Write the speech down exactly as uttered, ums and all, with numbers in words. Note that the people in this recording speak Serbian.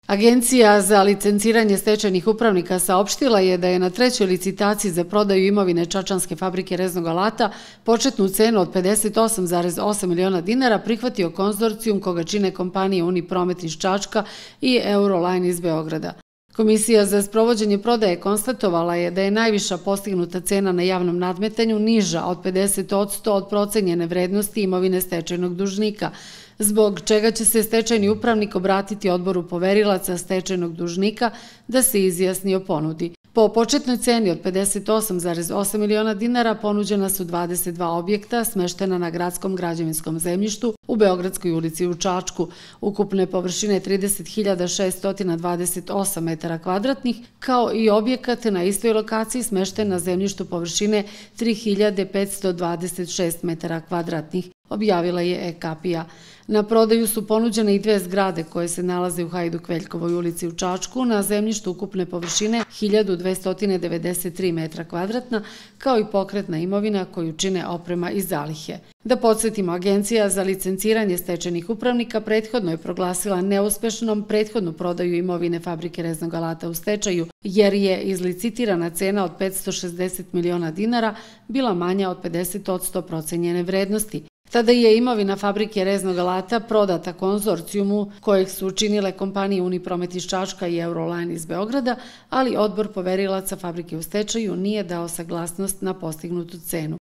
Agencija za licenciranje stečajnih upravnika saopštila je da je na trećoj licitaciji za prodaju imovine Čačanske fabrike reznog alata početnu cenu od pedeset osam zarez osam miliona dinara prihvatio konzorcijum koga čine kompanije Unipromet iz Čačka i Euroline iz Beograda. Komisija za sprovođenje prodaje konstatovala je da je najviša postignuta cena na javnom nadmetanju niža od pedeset posto od procenjene vrednosti imovine stečajnog dužnika, zbog čega će se stečajni upravnik obratiti odboru poverilaca stečajnog dužnika da se izjasni o ponudi. Po početnoj ceni od pedeset osam zarez osam miliona dinara ponuđena su dvadeset dva objekta smeštena na gradskom građevinskom zemljištu u Beogradskoj ulici u Čačku, ukupne površine trideset hiljada šeststo dvadeset osam metara kvadratnih, kao i objekat na istoj lokaciji smešten na zemljištu površine tri hiljade petsto dvadeset šest metara kvadratnih, objavila je E-Kapija. Na prodaju su ponuđene i dve zgrade koje se nalaze u Hajduk-Veljkovoj ulici u Čačku na zemljištu ukupne površine hiljadu dvesta devedeset tri metra kvadratna, kao i pokretna imovina koju čine oprema i zalihe. Da podsjetimo, Agencija za licenciranje stečajnih upravnika prethodno je proglasila neuspešnom prethodnu prodaju imovine fabrike reznog alata u stečaju, jer je izlicitirana cena od petsto šezdeset miliona dinara bila manja od pedeset posto procenjene vrednosti. Tada je imovina fabrike reznog alata prodata konzorcijumu kojeg su činile kompanije Unipromet iz Čačka i Euroline iz Beograda, ali odbor poverilaca fabrike u stečaju nije dao saglasnost na postignutu cenu.